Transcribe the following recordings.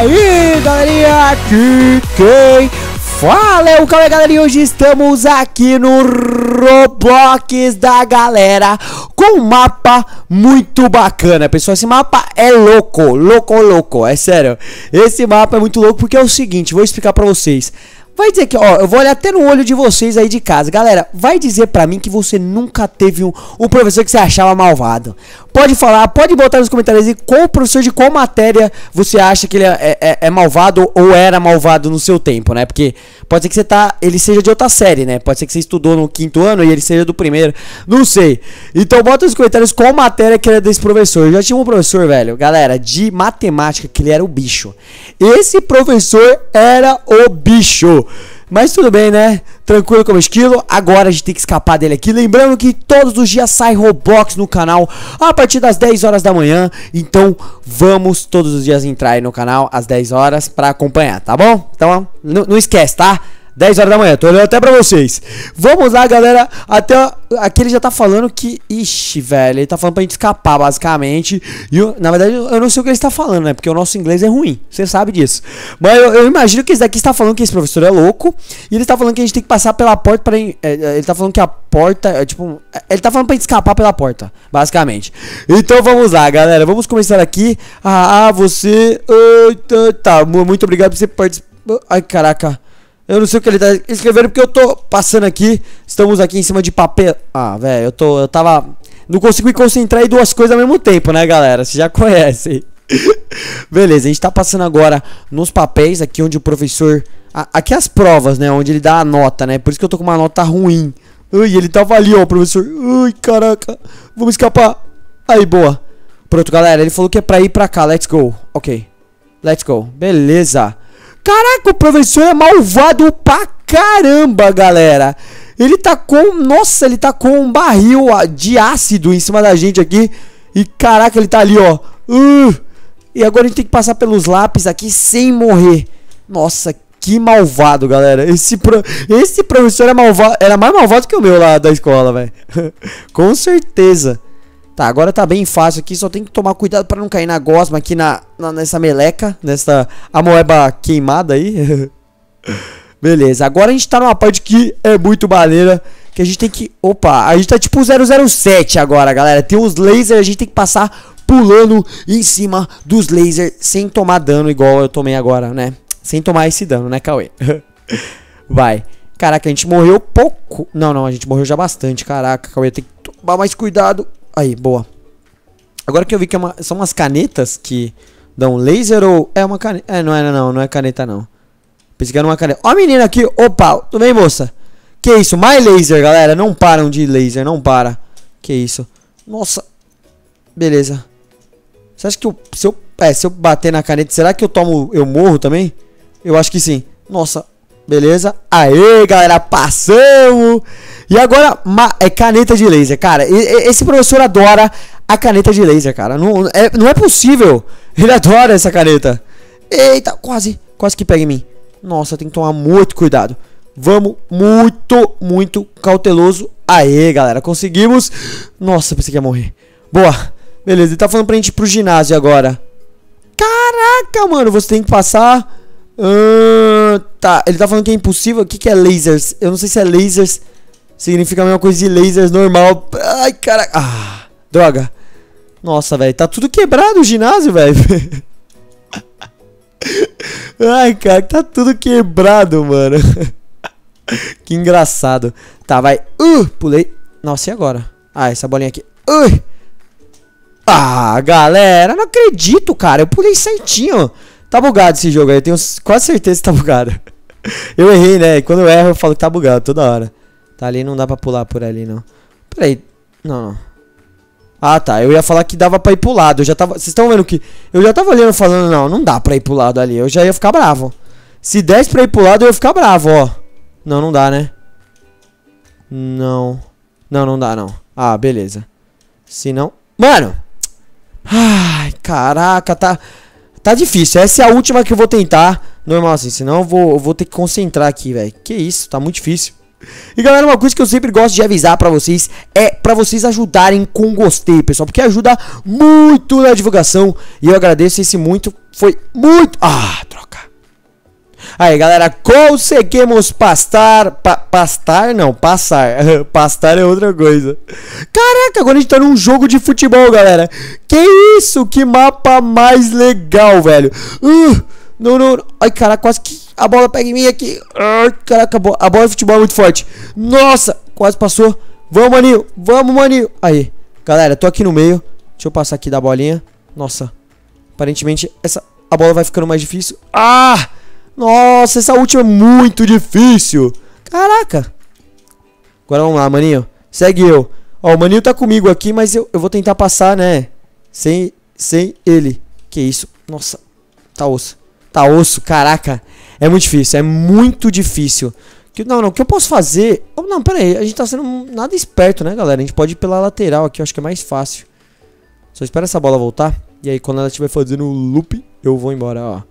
aí, galerinha, aqui quem fala é o Cauê, galera, e hoje estamos aqui no Roblox da galera com um mapa muito bacana, pessoal. Esse mapa é louco, é sério. Esse mapa é muito louco porque é o seguinte, vou explicar pra vocês. Vai dizer que, ó, eu vou olhar até no olho de vocês aí de casa. Galera, vai dizer pra mim que você nunca teve um professor que você achava malvado. Pode falar, pode botar nos comentários aí qual professor de qual matéria você acha que ele é malvado ou era malvado no seu tempo, né? Porque pode ser que ele seja de outra série, né? Pode ser que você estudou no 5º ano e ele seja do primeiro, não sei. Então bota nos comentários qual matéria que era desse professor. Eu já tinha um professor, velho, galera, de matemática, que ele era o bicho. Esse professor era o bicho. Mas tudo bem, né? Tranquilo como esquilo. Agora a gente tem que escapar dele aqui. Lembrando que todos os dias sai Roblox no canal a partir das 10 horas da manhã. Então vamos todos os dias entrar aí no canal às 10 horas pra acompanhar, tá bom? Então não esquece, tá? 10 horas da manhã, tô olhando até pra vocês. Vamos lá, galera. Até aqui ele já tá falando que... Ixi, velho, ele tá falando pra gente escapar, basicamente. E na verdade, eu não sei o que ele está falando, né? Porque o nosso inglês é ruim, você sabe disso. Mas eu imagino que esse daqui está falando que esse professor é louco. E ele está falando que a gente tem que passar pela porta pra... ele tá falando que a porta... tipo, ele tá falando pra gente escapar pela porta, basicamente. Então vamos lá, galera. Vamos começar aqui. Você... tá, muito obrigado por você participar. Ai, caraca. Eu não sei o que ele tá escrevendo porque eu tô passando aqui. Estamos aqui em cima de papel. Ah, velho, eu tava... Não consigo me concentrar em duas coisas ao mesmo tempo, né, galera? Vocês já conhecem. Beleza, a gente tá passando agora nos papéis aqui onde o professor... Aqui as provas, né, onde ele dá a nota, né? Por isso que eu tô com uma nota ruim. Ui, ele tava ali, ó, o professor. Ui, caraca. Vamos escapar. Aí, boa. Pronto, galera, ele falou que é pra ir pra cá. Let's go. Ok. Let's go. Beleza. Caraca, o professor é malvado pra caramba, galera. Ele tá com... Nossa, ele tá com um barril de ácido em cima da gente aqui. E caraca, ele tá ali, ó. E agora a gente tem que passar pelos lápis aqui sem morrer. Nossa, que malvado, galera. Esse professor é malvado. Era mais malvado que o meu lá da escola, velho. Com certeza. Tá, agora tá bem fácil aqui, só tem que tomar cuidado pra não cair na gosma aqui nessa meleca, nessa amoeba queimada aí. Beleza, agora a gente tá numa parte que é muito maneira, que a gente tem que... Opa, a gente tá tipo 007 agora, galera. Tem uns lasers, a gente tem que passar pulando em cima dos lasers sem tomar dano igual eu tomei agora, né? Sem tomar esse dano, né, Cauê? Vai. Caraca, a gente morreu pouco. Não, a gente morreu já bastante, caraca, Cauê, tem que tomar mais cuidado. Aí, boa. Agora que eu vi que são umas canetas que dão laser ou... É uma caneta... não é caneta não. Pensei que era uma caneta. Ó a menina aqui, opa, tudo bem, moça? Que isso, mais laser, galera. Não param de laser, não para. Que isso. Nossa. Beleza. Você acha que se eu bater na caneta, será que eu morro também? Eu acho que sim. Nossa. Beleza. Aê, galera, passamos. E agora, é caneta de laser, cara. Esse professor adora a caneta de laser, cara. Não é possível. Ele adora essa caneta. Eita, quase que pega em mim. Nossa, tem que tomar muito cuidado. Vamos muito cauteloso. Aê, galera, conseguimos. Nossa, pensei que ia morrer. Boa, beleza, ele tá falando pra gente ir pro ginásio agora. Caraca, mano, você tem que passar... tá, ele tá falando que é impossível. O que é lasers? Eu não sei se é lasers. Significa a mesma coisa de lasers normal. Ai, caraca. Droga. Nossa, velho. Tá tudo quebrado o ginásio, velho. Ai, cara. Tá tudo quebrado, mano. Que engraçado. Tá, vai. Pulei. Nossa, e agora? Essa bolinha aqui. Galera. Não acredito, cara. Eu pulei certinho. Tá bugado esse jogo aí. Eu tenho quase certeza que tá bugado. Eu errei, né? E quando eu erro, eu falo que tá bugado toda hora. Tá ali, não dá pra pular por ali, não. Peraí. Não. Ah, tá. Eu ia falar que dava pra ir pro lado. Eu já tava... Vocês estão vendo que... Eu já tava olhando falando, não dá pra ir pro lado ali. Eu já ia ficar bravo. Se desse pra ir pro lado, eu ia ficar bravo, ó. Não dá, né? Não dá, não. Ah, beleza. Se não... Mano! Ai, caraca, tá difícil. Essa é a última que eu vou tentar. Normal assim, senão eu vou ter que concentrar aqui, velho. Que isso, tá muito difícil. E galera, uma coisa que eu sempre gosto de avisar pra vocês é pra vocês ajudarem com gostei, pessoal, porque ajuda muito na divulgação. E eu agradeço esse muito, foi muito... Ah, troca. Aí galera, conseguimos passar. Pastar não, passar. Pastar é outra coisa. Caraca, agora a gente tá num jogo de futebol, galera. Que isso, que mapa mais legal, velho. Não, não, não. Ai, caraca, quase que a bola pega em mim aqui. Ai, caraca, a bola de futebol é muito forte. Nossa, quase passou. Vamos, maninho. Vamos, maninho. Aí, galera, tô aqui no meio. Deixa eu passar aqui da bolinha. Nossa, aparentemente a bola vai ficando mais difícil. Ah, nossa, essa última é muito difícil. Caraca. Agora vamos lá, maninho. Segue eu. Ó, o maninho tá comigo aqui, mas eu vou tentar passar, né? Sem ele. Que isso? Nossa, tá osso. Tá osso, caraca. É muito difícil, é muito difícil. Não, o que eu posso fazer... Oh, não, pera aí, a gente tá sendo nada esperto, né, galera? A gente pode ir pela lateral aqui, eu acho que é mais fácil. Só espera essa bola voltar. E aí, quando ela estiver fazendo o loop, eu vou embora, ó.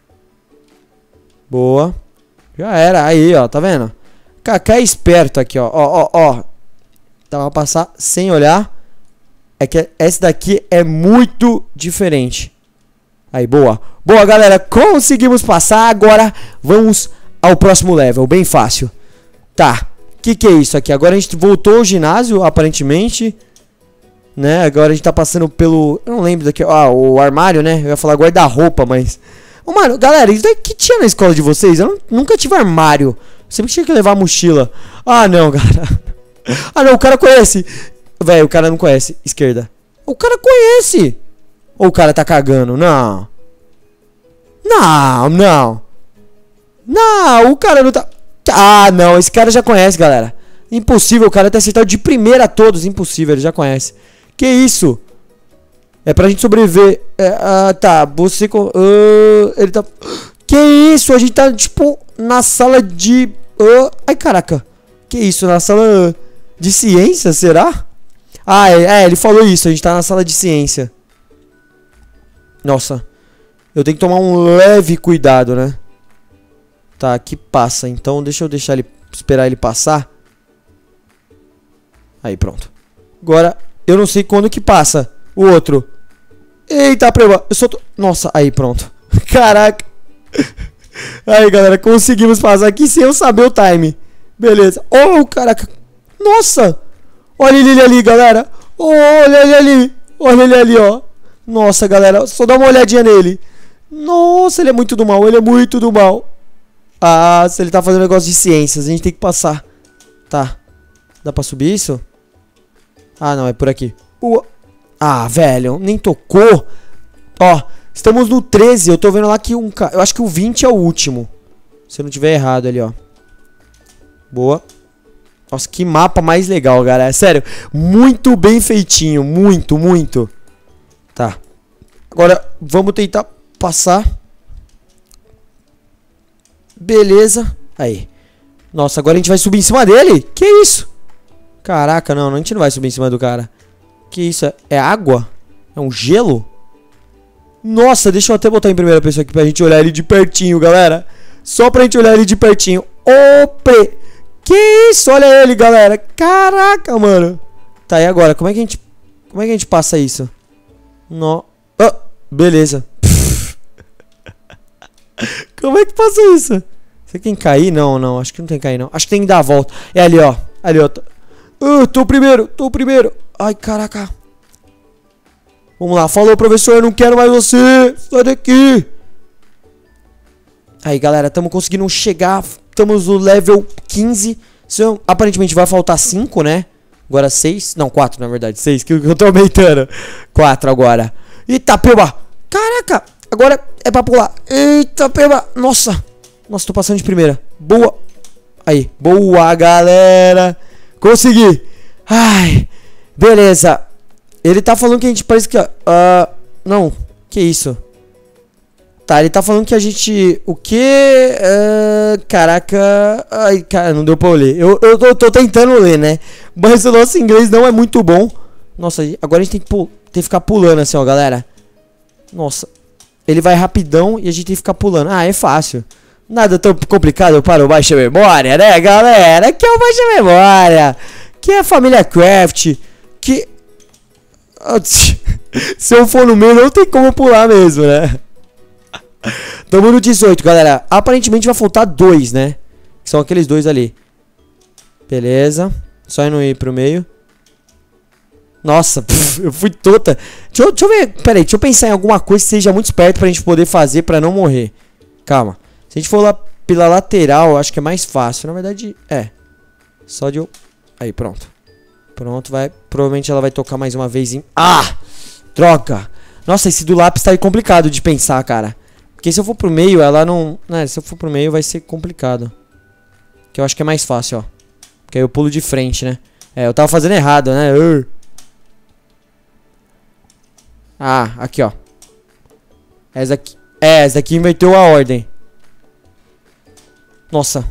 Boa. Já era, aí, ó, tá vendo? Kaká é esperto aqui, ó, ó. Dá pra passar sem olhar. É que essa daqui é muito diferente. Aí, boa. Boa, galera, conseguimos passar. Agora vamos ao próximo level, bem fácil. Tá, que é isso aqui? Agora a gente voltou ao ginásio, aparentemente, né? Agora a gente tá passando pelo... Eu não lembro daqui, o armário, né? Eu ia falar guarda-roupa, mas... Mano, galera, isso daqui tinha na escola de vocês? Eu nunca tive armário. Sempre tinha que levar a mochila. Ah, não, galera. Ah, não, o cara conhece. Velho, o cara não conhece. Esquerda. O cara conhece. Ou o cara tá cagando? Não. Não, o cara não tá... Ah, não, esse cara já conhece, galera. Impossível, o cara ter acertado de primeira a todos. Impossível, ele já conhece. Que isso? É pra gente sobreviver. Tá, você... ele tá... Que isso? A gente tá, tipo, na sala de... ai, caraca. Que isso? Na sala de ciência, será? Ah, ele falou isso. A gente tá na sala de ciência. Nossa. Eu tenho que tomar um leve cuidado, né? Tá, aqui passa. Então deixa eu deixar ele... Esperar ele passar. Aí, pronto. Agora, eu não sei quando que passa o outro. Eita, preba. Eu só tô... Nossa, aí, pronto. Caraca. Aí, galera, conseguimos passar aqui sem eu saber o time. Beleza. Oh, caraca. Nossa. Olha ele ali, galera. Olha ele ali. Olha ele ali, ó. Nossa, galera, só dá uma olhadinha nele. Nossa, ele é muito do mal, ele é muito do mal. Ah, se ele tá fazendo negócio de ciências, a gente tem que passar. Tá. Dá pra subir isso? Ah, não, é por aqui. Ah, velho, nem tocou. Ó, estamos no 13, eu tô vendo lá que eu acho que o 20 é o último. Se eu não tiver errado ali, ó. Boa. Nossa, que mapa mais legal, galera. Sério, muito bem feitinho, muito. Tá. Agora, vamos tentar passar. Beleza. Aí. Nossa, agora a gente vai subir em cima dele? Que isso? Caraca, não, a gente não vai subir em cima do cara. Que isso? É água? É um gelo? Nossa, deixa eu até botar em primeira pessoa aqui pra gente olhar ele de pertinho, galera. Só pra gente olhar ele de pertinho. Que isso? Olha ele, galera. Caraca, mano. Tá, e agora? Como é que a gente passa isso? Beleza. Como é que passa isso? Será que tem que cair? Não, acho que não tem que cair, não. Acho que tem que dar a volta. É ali, ó. Ali, ó. Tô o primeiro. Ai, caraca. Vamos lá. Falou, professor, eu não quero mais você. Sai daqui. Aí, galera, estamos conseguindo chegar. Estamos no level 15. Aparentemente vai faltar 5, né? Agora 6. Não, 4, na verdade. 6, que eu tô aumentando. 4 agora. Eita, peba. Caraca. Agora é pra pular. Eita, peba. Nossa, tô passando de primeira. Boa. Aí, boa, galera. Consegui. Ai, beleza. Ele tá falando que a gente parece que... não, que isso? Tá, ele tá falando que a gente... O quê? Caraca. Ai, cara, não deu pra eu ler. Eu tô tentando ler, né? Mas o nosso inglês não é muito bom. Nossa, agora a gente tem que ficar pulando assim, ó, galera. Nossa. Ele vai rapidão e a gente tem que ficar pulando. Ah, é fácil. Nada tão complicado para o Baixa Memória, né, galera? Que é o Baixa Memória, que é a família Craft, que... Se eu for no meio, não tem como pular mesmo, né? Tamo no 18, galera. Aparentemente vai faltar 2, né? Que são aqueles 2 ali. Beleza. Só ir não ir pro meio. Nossa, eu fui tota. Deixa eu ver. Pera aí, deixa eu pensar em alguma coisa que seja muito esperto pra gente poder fazer pra não morrer. Calma. Se a gente for lá pela lateral, acho que é mais fácil. Na verdade, é. Só de eu... Aí, pronto. Pronto, vai. Provavelmente ela vai tocar mais uma vez em... Ah! Droga! Nossa, esse do lápis tá aí complicado de pensar, cara. Porque se eu for pro meio, ela não... Né, se eu for pro meio, vai ser complicado. Que eu acho que é mais fácil, ó. Porque aí eu pulo de frente, né? É, eu tava fazendo errado, né? Ah, aqui, ó. Essa aqui... É, essa daqui inverteu a ordem. Nossa.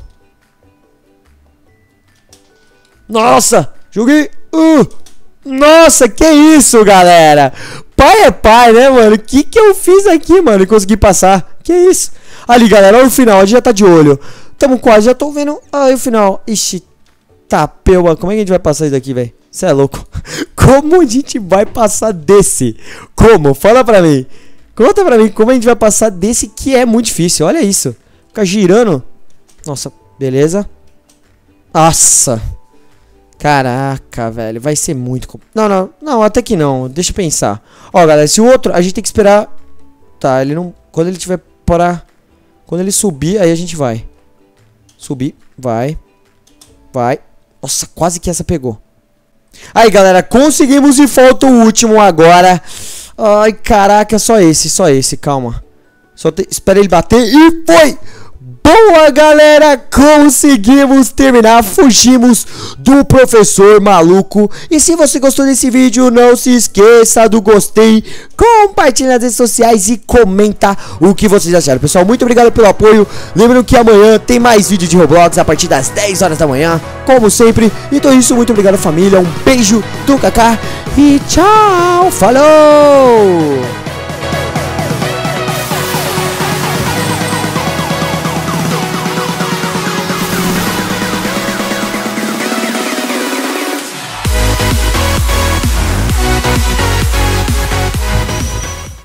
Nossa! Joguei... Nossa, que isso, galera? Pai é pai, né, mano? O que eu fiz aqui, mano? E consegui passar. Que isso? Ali, galera, olha o final. A gente já tá de olho. Tamo quase, já tô vendo. Aí o final. Ixi. Tá, pela. Como é que a gente vai passar isso daqui, velho? Você é louco. Como a gente vai passar desse? Como? Fala pra mim. Conta pra mim como a gente vai passar desse que é muito difícil. Olha isso. Fica girando. Nossa, beleza. Nossa. Caraca, velho, vai ser muito... Não, até que não, deixa eu pensar. Ó, galera, se o outro, a gente tem que esperar... Tá, ele não... Quando ele tiver para... Quando ele subir, aí a gente vai. Subir, vai. Vai. Nossa, quase que essa pegou. Aí, galera, conseguimos e falta o último agora. Ai, caraca, só esse, calma. Espera ele bater e foi! Boa, galera, conseguimos terminar, fugimos do professor maluco. E se você gostou desse vídeo, não se esqueça do gostei, compartilha nas redes sociais e comenta o que vocês acharam. Pessoal, muito obrigado pelo apoio. Lembrando que amanhã tem mais vídeo de Roblox a partir das 10 horas da manhã, como sempre. Então é isso, muito obrigado, família, um beijo do Kaká e tchau, falou!